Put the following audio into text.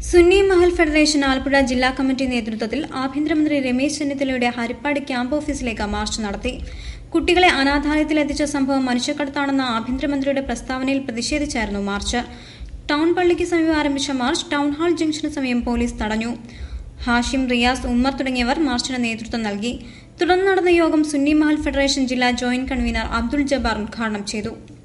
Sunni Mahal federation Alappuzha ജില്ലാ committee നേതൃത്വത്തിൽ ആഭ്യന്തരമന്ത്രി രമേശ് ചെന്നിത്തലയുടെ ഹരിപ്പാട് ക്യാമ്പ് ഓഫീസിലേക്ക് മാർച്ച് നടത്തി. കുട്ടികളെ അനാഥാലയത്തിലെത്തിച്ച സംഭവം മനുഷ്യക്കടത്താണെന്ന ആഭ്യന്തരമന്ത്രിയുടെ പ്രസ്താവനയിൽ പ്രതിഷേധിച്ചായിരുന്നു മാർച്ച്. ടൗൺ പള്ളിക്ക് സമീപം ആരംഭിച്ച മാർച്ച് ടൗൺഹാൾ ജംഗ്ഷന് സമീപം പോലീസ് തടഞ്ഞു. ഹാഷിം, റിയാസ്, ഉമ്മർ തുടങ്ങിയവർ മാർച്ചിന് നേതൃത്വം നൽകി. തുടർന്ന് നടന്ന യോഗം സുന്നി മഹൽ ഫെഡറേഷൻ ജില്ലാ ജോയിന്റ് കൺവീനർ അബ്ദുൾ ജബ്ബാർ ഉദ്ഘാടനം ചെയ്തു.